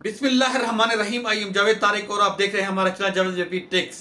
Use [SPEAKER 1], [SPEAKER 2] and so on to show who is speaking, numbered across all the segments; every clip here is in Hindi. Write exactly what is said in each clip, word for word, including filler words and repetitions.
[SPEAKER 1] बिस्मिल्लाहिर्रहमानिर्रहीम। आई एम जावेद तारिक और आप देख रहे हैं हमारा channel Javed JP techs.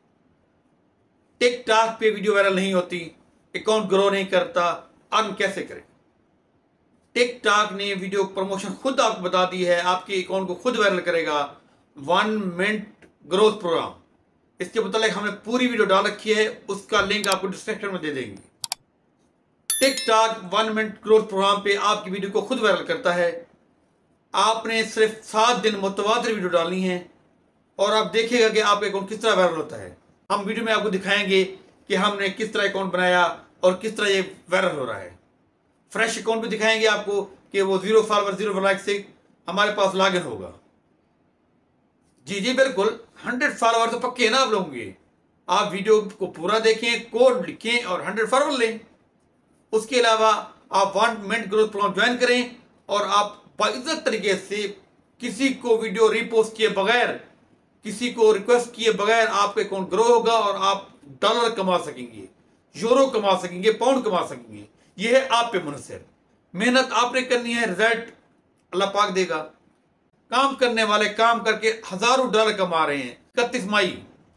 [SPEAKER 1] TikTok पे वीडियो वायरल नहीं होती, अकाउंट ग्रो नहीं करता, अर्न कैसे करें? टिकटॉक ने वीडियो प्रमोशन खुद आपको बता दी है, आपके अकाउंट को खुद वायरल करेगा। वन मिनट ग्रोथ प्रोग्राम, इसके मुतालिक हमने पूरी वीडियो डाल रखी है, उसका लिंक आपको डिस्क्रिप्शन में दे देंगे। TikTok one minute growth program पे आपकी वीडियो को खुद वायरल करता है। आपने सिर्फ सात दिन मुतवातिर वीडियो डालनी है और आप देखिएगा कि आपका अकाउंट किस तरह वायरल होता है। हम वीडियो में आपको दिखाएंगे कि हमने किस तरह अकाउंट बनाया और किस तरह ये वायरल हो रहा है। फ्रेश अकाउंट भी दिखाएंगे आपको कि वो जीरो फॉलोवर जीरो लाइक से हमारे पास लॉगिन होगा। जी जी बिल्कुल, हंड्रेड फॉलोवर तो पक्के ना आप लोगों के। आप वीडियो को पूरा देखें, कोड लिखें और हंड्रेड फॉलोवर लें। उसके अलावा आप one minute growth program join करें और आप बाइज्जत तरीके से किसी को वीडियो रीपोस्ट किए बगैर, किसी को रिक्वेस्ट किए बगैर आपका अकाउंट ग्रो होगा और आप डॉलर कमा सकेंगे, यूरो कमा सकेंगे, पाउंड कमा सकेंगे। यह है आप पे मुनहसर। मेहनत आपने करनी है, रिजल्ट अल्लाह पाक देगा। काम करने वाले काम करके हजारों डॉलर कमा रहे हैं। इकतीस मई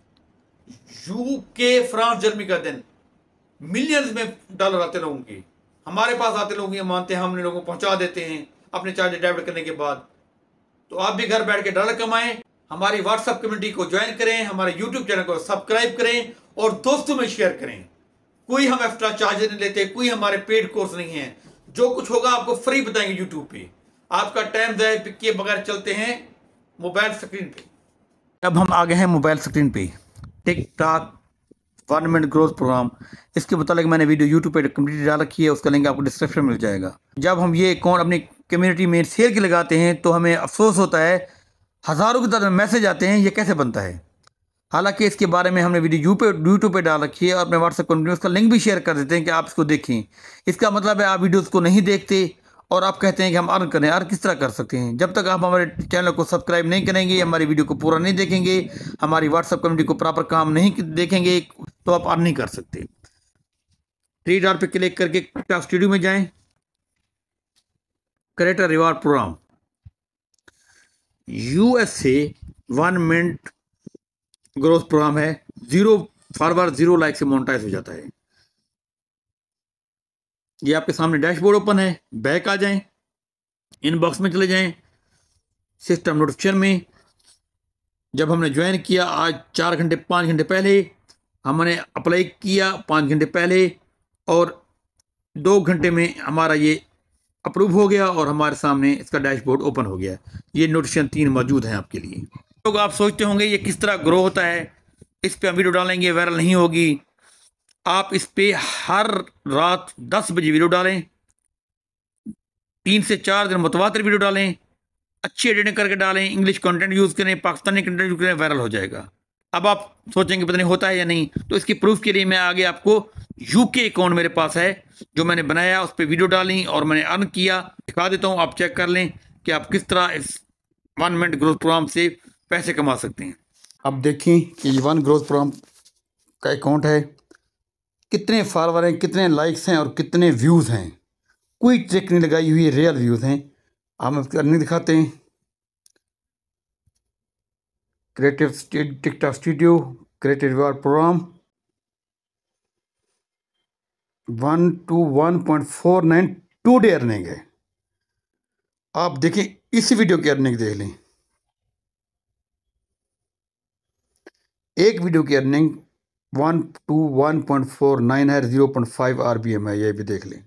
[SPEAKER 1] यूके, फ्रांस, जर्मनी का दिन, मिलियंस में डॉलर आते लोगों के, हमारे पास आते लोग ये मानते हैं हमने लोगों को पहुंचा देते हैं अपने चार्जेस डेबिट करने के बाद। तो आप भी घर बैठ के डॉलर कमाएं। हमारी व्हाट्सएप कम्युनिटी को ज्वाइन करें, हमारे यूट्यूब चैनल को सब्सक्राइब करें और दोस्तों में शेयर करें। कोई हम एक्स्ट्रा चार्जेस नहीं लेते, कोई हमारे पेड कोर्स नहीं है। जो कुछ होगा आपको फ्री बताएंगे यूट्यूब पे। आपका टाइम जाए किए बगैर चलते हैं मोबाइल स्क्रीन पे। अब हम आ गए हैं मोबाइल स्क्रीन पे। TikTok one minute growth program, इसके मुताबिक मैंने वीडियो यूट्यूब पे कम्प्लीट डाल रखी है, उसका लिंक आपको डिस्क्रिप्शन में मिल जाएगा। जब हम ये अकाउंट अपनी कम्युनिटी में शेयर के लगाते हैं तो हमें अफसोस होता है, हज़ारों की तादाद में मैसेज आते हैं ये कैसे बनता है। हालांकि इसके बारे में हमने वीडियो यूट्यूब पे डाल रखी है और अपने व्हाट्सएप कम्युनिटी में उसका लिंक भी शेयर कर देते हैं कि आप इसको देखें। इसका मतलब है आप वीडियोस को नहीं देखते और आप कहते हैं कि हम अर्न करें। अर्न किस तरह कर सकते हैं? जब तक आप हमारे चैनल को सब्सक्राइब नहीं करेंगे, हमारी वीडियो को पूरा नहीं देखेंगे, हमारी व्हाट्सएप कम्युनिटी को प्रॉपर काम नहीं देखेंगे, तो आप अर्न नहीं कर सकते। थ्री डॉट पे क्लिक करके टिकटॉक स्टूडियो में जाएं। Creator reward program, USA one minute growth program है। जीरो फॉलोवर जीरो लाइक से मोनेटाइज हो जाता है। ये आपके सामने डैशबोर्ड ओपन है। बैक आ जाएं, इनबॉक्स में चले जाएं, सिस्टम नोटिफिकेशन में। जब हमने ज्वाइन किया आज चार घंटे पाँच घंटे पहले, हमने अप्लाई किया पाँच घंटे पहले और दो घंटे में हमारा ये अप्रूव हो गया और हमारे सामने इसका डैशबोर्ड ओपन हो गया। ये नोटिफिकेशन तीन मौजूद हैं आपके लिए। लोग आप सोचते होंगे ये किस तरह ग्रो होता है, इस पे हम वीडियो डालेंगे वायरल नहीं होगी। आप इस पे हर रात दस बजे वीडियो डालें, तीन से चार दिन मुतवातिर वीडियो डालें, अच्छी एडिटिंग करके डालें, इंग्लिश कंटेंट यूज़ करें, पाकिस्तानी कंटेंट यूज़ करें, वायरल हो जाएगा। अब आप सोचेंगे पता नहीं होता है या नहीं, तो इसकी प्रूफ के लिए मैं आगे आपको यूके अकाउंट मेरे पास है जो मैंने बनाया, उस पर वीडियो डाली और मैंने अर्न किया, दिखा देता हूँ। आप चेक कर लें कि आप किस तरह इस वन मिनट ग्रोथ प्रोग्राम से पैसे कमा सकते हैं। अब देखें कि ये वन ग्रोथ प्रोग्राम का अकाउंट है, कितने फॉलोवर हैं, कितने लाइक्स हैं और कितने व्यूज़ हैं। कोई ट्रिक नहीं लगाई हुई है, रियल व्यूज़ हैं। हम इसकी अर्निंग दिखाते हैं। Creative TikTok studio, creative reward program, one two one point four nine today earning है। आप देखें, इस वीडियो की अर्निंग देख लें। एक वीडियो की earning one two one point four nine है, zero point five R B M है, ये भी देख लें।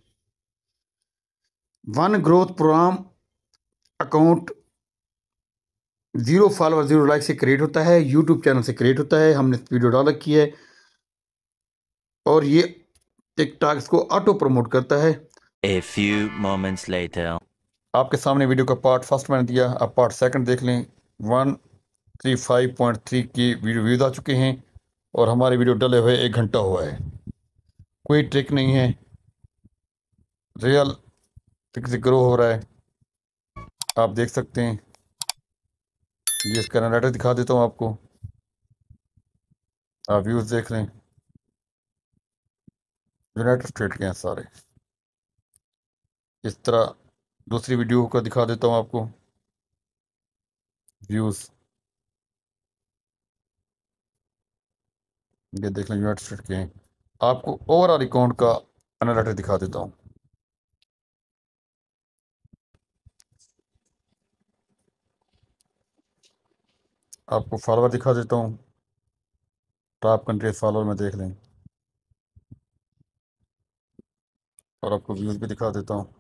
[SPEAKER 1] One growth program account zero follower zero like से क्रिएट होता है, यूट्यूब चैनल से क्रिएट होता है। हमने वीडियो डाल रखी है और ये टिकटॉक इसको ऑटो प्रमोट करता है।
[SPEAKER 2] A few moments later.
[SPEAKER 1] आपके सामने वीडियो का पार्ट फर्स्ट मैंने दिया, अब पार्ट सेकंड देख लें। One three five point three की वीडियो व्यूज आ चुके हैं और हमारे वीडियो डले हुए एक घंटा हुआ है। कोई ट्रिक नहीं है, रियल ट्रिक से ग्रो हो रहा है। आप देख सकते हैं, ये इसका एनालिटिक्स दिखा देता हूँ आपको। आप व्यूज देख लें, यूनाइटेड स्टेट के हैं सारे। इस तरह दूसरी वीडियो का दिखा देता हूँ आपको।
[SPEAKER 3] व्यूज़, ये देख लें यूनाइटेड स्टेट के। आपको ओवरऑल अकाउंट का एनालिटिक्स दिखा देता हूँ। आपको फॉलोवर दिखा देता हूँ, टॉप कंट्रीज फॉलोवर में देख लें, और आपको व्यूज़ भी दिखा देता हूँ।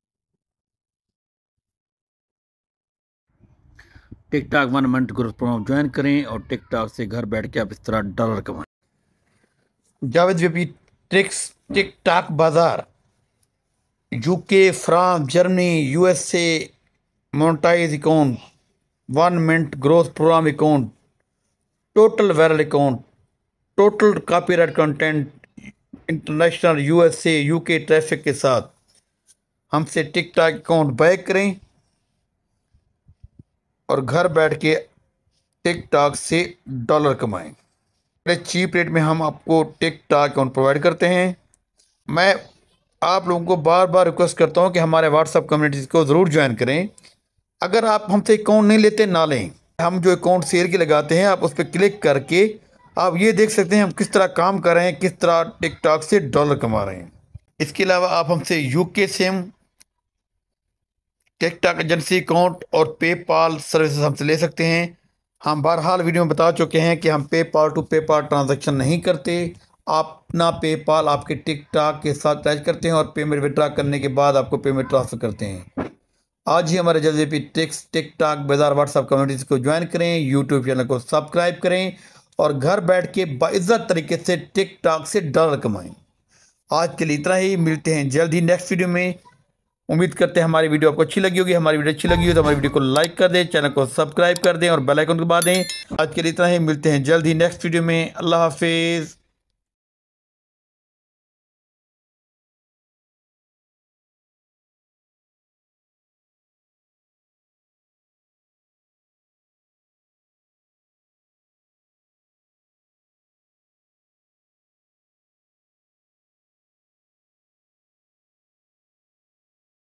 [SPEAKER 1] TikTok one minute growth program join करें और टिकटॉक से घर बैठ के आप इस तरह डॉलर कमाएं। जावेद वीपी ट्रिक्स टिकटॉक बाजार, UK, France, Germany, USA, monetize account, one minute growth program account, total viral account, total copyright content, international, USA, UK traffic के साथ हमसे टिकटॉक अकाउंट बाय करें और घर बैठ के टिकटॉक से डॉलर कमाएं। बड़े चीप रेट में हम आपको टिकटॉक अकाउंट प्रोवाइड करते हैं। मैं आप लोगों को बार बार रिक्वेस्ट करता हूं कि हमारे व्हाट्सएप कम्युनिटीज़ को ज़रूर ज्वाइन करें। अगर आप हमसे अकाउंट नहीं लेते ना लें, हम जो अकाउंट शेयर के लगाते हैं आप उस पर क्लिक करके आप ये देख सकते हैं हम किस तरह काम कर रहे हैं, किस तरह टिकटॉक से डॉलर कमा रहे हैं। इसके अलावा आप हमसे UK SIM, TikTok agency account और पेपाल सर्विसेज हमसे ले सकते हैं। हम बहरहाल वीडियो में बता चुके हैं कि हम पेपाल टू पेपाल ट्रांजैक्शन नहीं करते। आप अपना पेपाल आपके टिकटॉक के साथ अटैच करते हैं और पेमेंट विड्रॉ करने के बाद आपको पेमेंट ट्रांसफ़र करते हैं। आज ही हमारे जल्दी भी टिक्स टिकटॉक बाजार व्हाट्सएप कम्युनिटीज़ को ज्वाइन करें, यूट्यूब चैनल को सब्सक्राइब करें और घर बैठ के बाइज्जत तरीके से टिकटॉक से डॉलर कमाएं। आज के लिए इतना ही, मिलते हैं जल्द ही नेक्स्ट वीडियो में। उम्मीद करते हैं हमारी वीडियो आपको अच्छी लगी होगी। हमारी वीडियो अच्छी लगी हो तो हमारी वीडियो को लाइक कर दें, चैनल को सब्सक्राइब कर दें और बेल आइकन दबा दें। आज के लिए इतना ही, मिलते हैं जल्द ही नेक्स्ट वीडियो में। अल्लाह हाफिज़।